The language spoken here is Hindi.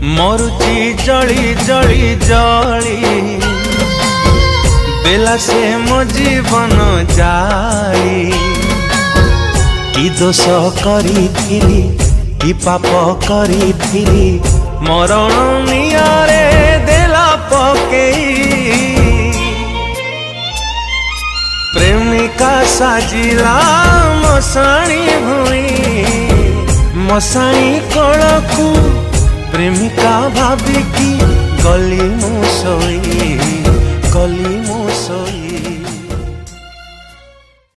मरुची जली जली जली बेला से मो जीवन जाली कि दोष करी कि पाप करी मरण नियारे देला पकेई प्रेमिका साजिला मसाणी भुई मसाणी कलकू प्रेमिका भाविकी गली मुसई गली